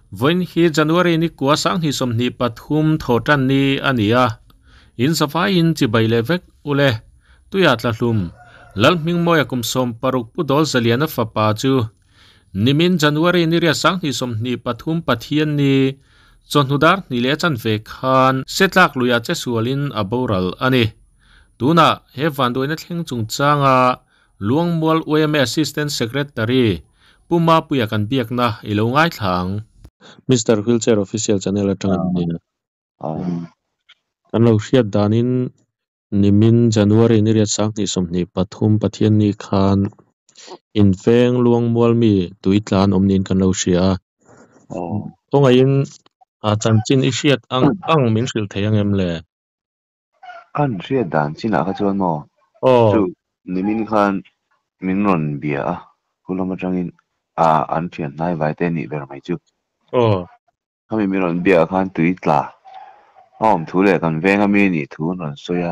Voin hi January ni kwa sang hi som ni pathum thotan ni ania. In safai in chi baile vek ule tuya tla hlum. Lal ming moya kum som paruk pudol zaliana fapa chu. Nimin January ni ria sang hi som ni pathum pathian ni chonhudar ni le chan ve khan setlak luya che sualin aboral ani. Tuna he vandoina thleng chung changa luangmual OMA Assistant Secretary Puma puya kan biak na ilo ngai thlang. Mr. Wheelchair Official Channel atang ni kan lo hriat danin nimin January ni riat sang ni somni pathum pathian ni khan in feng luang mual mi tuitlan omnin kan lo hria ongain a chanchin i hriat ang min hril theiang em le kan hriat dan china kha chuan mo chu oh nimin khan min ron bia a kulama tangin an thian nai vai te ni ber mai chu oh kami min ron bia khan tuitla hom thu le kan venga mi ni thu ron soya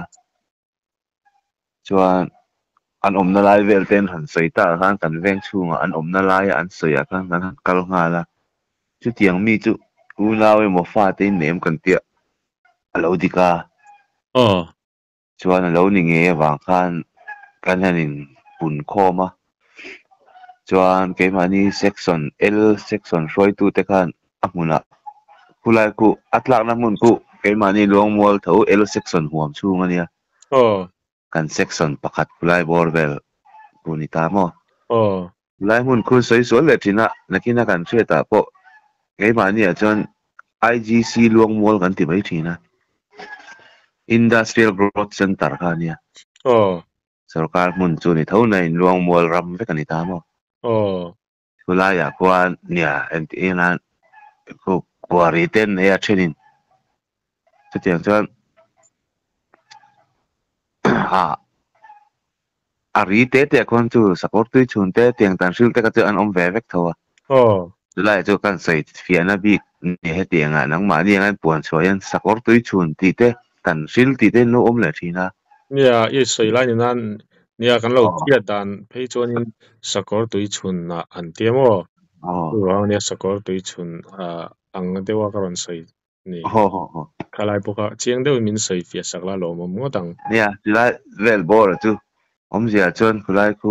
chuan an omna lai vel ten han soita khan kan veng chunga an omna lai an soya khan kan kal nga la chu tiang mi chu unawe mo fa te nem kan tia alo dika oh chuan alo ni nge wang khan kan hanin pun khoma chuan keimani section L section roi tu te khan amuna kulai ku atlak na mun ku keimani longmol tho L section huam chunga nia oh kan section pakhat kulai borvel punita mo oh lai mun khu soi so le thina nakina kan theta po keimani a chuan IGC longmol kan ti mai thina Industrial Growth Center khania oh sarkar mun chu ni tho na in longmol ram ve kanita mo oh kulai ya kwan nia ena ko kwari ten ya thenin chu tiang chuan a ri te kon chu support tu chun te tiang tan sil te ka chu an om ve vek thawa oh lai chu kan sai fiana bi ni he tianga nang ma ni ngan puan choyan support tu chun ti te kan sil ti te no om la thina nia i sei lai ni nan nia kan lo hriat dan phei chuanin sakor tui chun na an tiamo ruang nia sakor tui chun ang dewa karon sei ni ho khalai poka chiang deu min sei fia sakla lo mo ngodang nia lai vel bor chu om zia chon kulai ku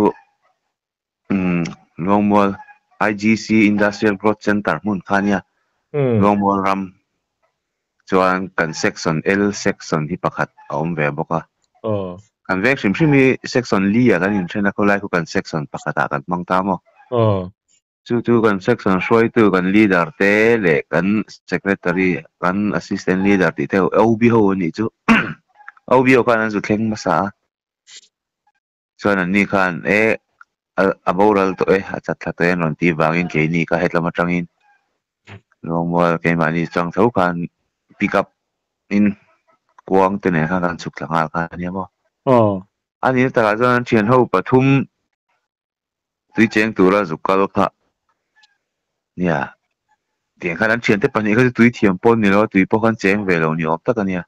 longmol IGC Industrial Growth Center mun khania longmol ram chuan kan section L section hi pakhat a om ve boka oh kan vek hrim hrimi section lia kan in thena ko lai ku kan section pakhata kan mangta mo oh chu kan section roi tu kan leader te le kan secretary kan assistant leader ti te OB ho ni chu OB ho kan zu thleng masa chuan an ni khan aboral to a chatla te non ti wangin ke ni ka hetla matangin longmol ke mani chang tho kan pick up in kuang te ne kan chuk langa kan ni mo oh ani ta chuan thian ho pathum tui cheng tura zukal kha nia tiang khan an thian te pani kha tui thiam pon ni lo tui po khan cheng ve lo ni op ta kania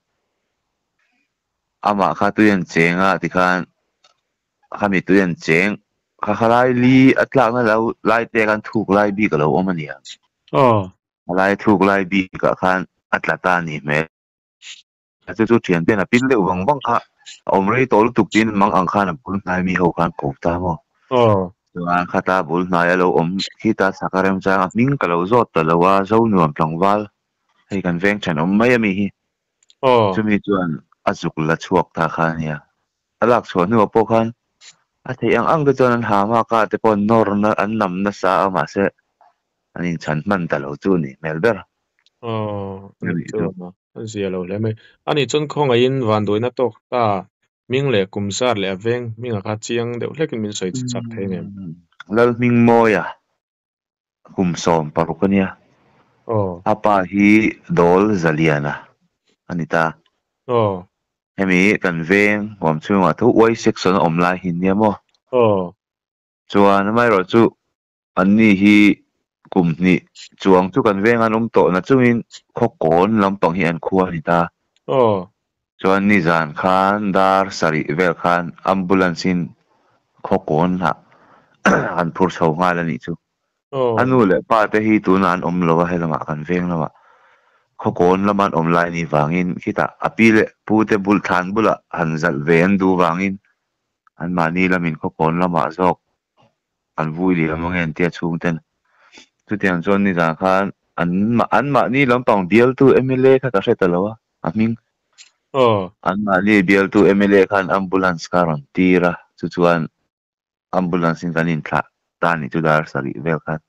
ama kha tu yan chenga ti khan khami tu yan cheng kha khalai li atlak na lo lai te kan thuk lai bi ka lo omania oh lai thuk lai bi ka khan atlata ni me chu thian te na pin le wang wang kha om rei tol tuk tin mang ang khan pun nai mi ho khan ko ta mo oh chuan khata bul hnai alo om khita sakarem chang ming ka lo zot ta lowa zo nuam tlangwal hei kan veng than om mai ami hi oh chumi chuan azuk la chuak ta khania alak chhuan nu po khan a thei ang te chuan an ha ma ka te pon nor na an nam na sa ama se anin chan man ta lo chu ni melber oh ani ni chu chu ma an zia lo le mai ani chun khong in van doina tok ta ming le kumsar le aveng minga kha chiang deuh hlekin min sei chak thengem lal ming moya kum som parukania oh apa hi dol zaliana anita oh hemi kan veng hom chunga thu oi section om lai hin niamo oh chuan mai ro chu an ni hi kum ni chuang chu kan veng an to na chungin khokon lampang hi an khuan ni ta oh chuan ni zan khan dar sari vel khan ambulance in khokon ha an phur chho nga la ni chu anu le pa te hi tu nan om lo he lama kan veng lama kho kon laman om lai ni wangin kita apile pu te bul than bula han zal ve an du wangin an mani lamin kho kon lama zok an vui li amangen tia chung ten tu tiang chon ni za khan an ma ni lampang bial tu MLA kha ka hret lo aming an ma ni bial tu MLA khan ambulance karon tira chu chuan ambulance in kanin thla tani chu dar sari vel khan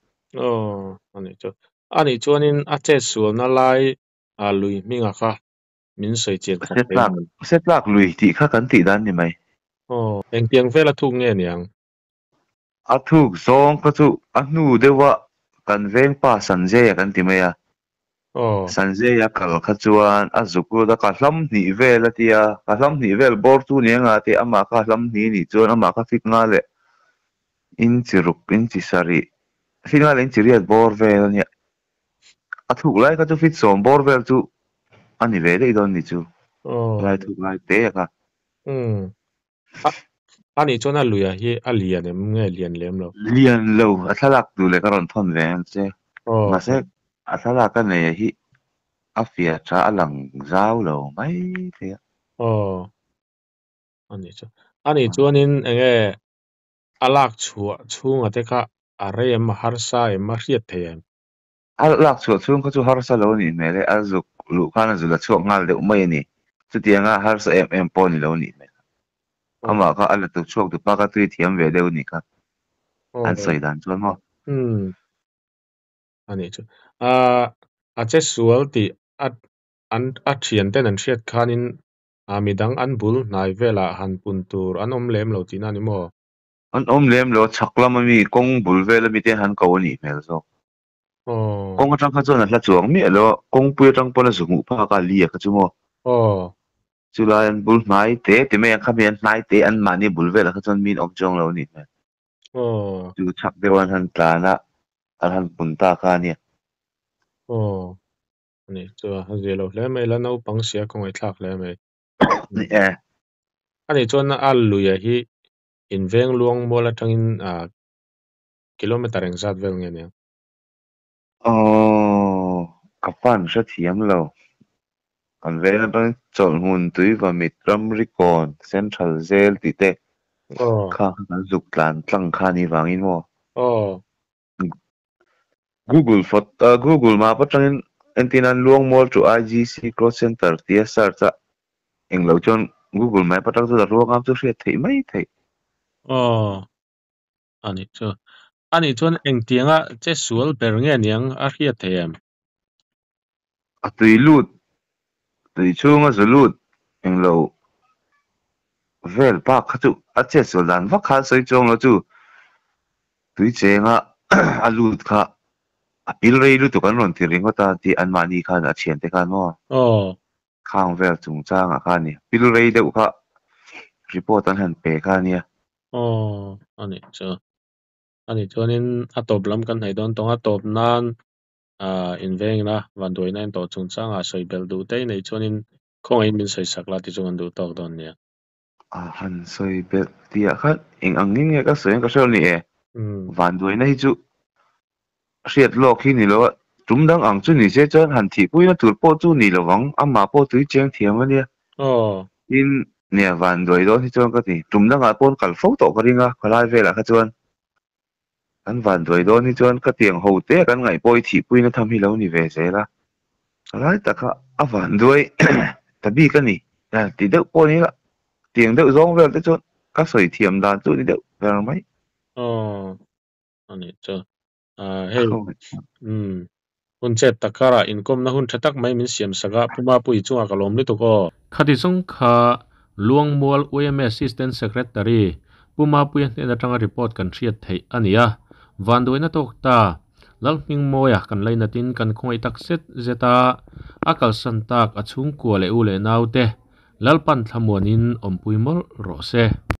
ani chuanin a che sual na lai a lui minga kha min soi chen kha setlak lui ti kha kan ti dan ni mai eng tiang vela thuk nge niang a thuk zong ka chu a hnu dewa kan veng pa sanjay kan ti mai a sanjay ya kal kha chuan a zuku da ka hlam ni vel atia ka hlam ni vel bor tu ni nga te ama ka hlam ni chuan ama ka fik nga le in chiruk in chi sari finga le in chiriat bor vel ni a thuk lai ka chu fit som bor vel chu ani ve dei don ni chu lai thuk lai te ka ani chuan a lui a hi a lian em nge lian lem lo lian lo a thalak tu le ka ron thon ve an che ma se a thalak ka nei hi a fia cha alang zau lo mai te ani chuanin enge alak chunga te kha a rem har sa em ma hriat theem alak chung ka chu har sa lo ni me le a zuk lu khana zula chuak ngal de mai ni chu tianga har sa em pon lo ni me ama ka ala tu chuak tu pa ka tui thiam ve deu ni ka an sai dan chuan mo ani chu a che sual ti a thian ten an hriat khanin a midang an bul nai vela han pun tur an om lem lo tin ani mo an om lem lo chaklam mi kong bul ve la mi te han ko ni mel so kong atang kha chuan a hla chuang mi lo kong pui atang pon a zungu pa ka li ka chu mo chulai an bul mai te me kha mi an nai te an mani bul ve la kha chuan min om chong lo ni me chu chak de wan han tlana an han pun ta kha ni ani chu a zelo hle mai la no pang sia kong ai thlak hle mai ni ani chuan a lui a hi in veng luang mola tangin kilometer eng zat vel nge ne kapan sa thiam lo kan ve na bang chol hun tui va mit ram rikon central jail ti te kha kan zuk tlan tlang kha ni wangin mo Google map atangin entinan luang mall to IGC cross center TSR cha englo chon Google map atang chu da ruang am chu hriat thei mai thei ani chuan eng tianga che sual ber nge niang a hriat theem a tui chunga zulut englo vel pa kha chu a che sual dan va kha soi chong lo chu tui chenga a lut kha a pil rei lu tu kan ron thiring ta ti an mani khan a thian te khan mo khang vel chung chang a kha ni pil rei deuh kha report an han pe kha ni ani chuanin a top lam kan hai don tonga top nan in veng na van doi na to chung chang a soi bel du te nei chuanin khong ai min soi sakla ti chung an du tok don nia han soi bel ti a khat eng angin nge ka soi ka sel ni van doi na hi chu hriat lok hi ni lo tum dang ang chu ni se chuan han thi pui na tur po chu ni lo wang ama po tui cheng thiam ania in nia van doi do hi chuan ka ti tum dang a pon kal fo to ka ringa khalai vela kha chuan an van doi do ni chuan ka tiang ho te kan ngai poi thi pui na tham hi lo ni ve se la khalai ta kha a van doi tabi ka ni ti deuh po ni la tiang deuh zong vel te chuan ka soi thiam dan chu ni deuh ver mai ani chu hei hun chet takara income na hun thatak mai min siam saka puma pui chunga kalom ni to ko khati chung kha luang mall OM assistant secretary puma pui na tanga report kan hriat thei ania van doina tok ta lalming moya kan leina tin kan khoi tak set zeta akal santak achung ko le u le naute lalpan thamonin ompui mol ro se